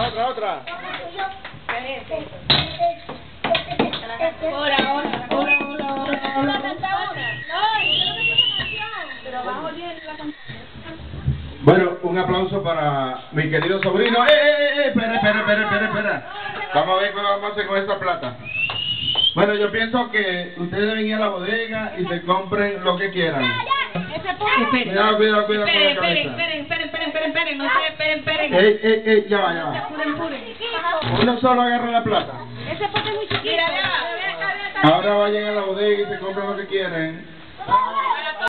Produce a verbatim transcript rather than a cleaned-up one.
otra, otra. Ahora, ahora, ahora, ahora, ahora, ahora. Pero va oliendo la canción. Bueno, un aplauso para mi querido sobrino. ¡Eh, eh, eh! Espera, espera, espera, espera, espera. Vamos a ver qué vamos a hacer con esta plata. Bueno, yo pienso que ustedes deben ir a la bodega y se compren lo que quieran. Esperen. Cuidado, cuidado, cuidado con la Esperen, cabeza. esperen, esperen, esperen, esperen, esperen, no se esperen, esperen. ¡Ey, ey, ey! Ya va, ya va. Apuren, apuren. Uno solo agarra la plata. Ese pote es muy chiquito. Mira, Ahora vayan a la bodega y se compran lo que quieren.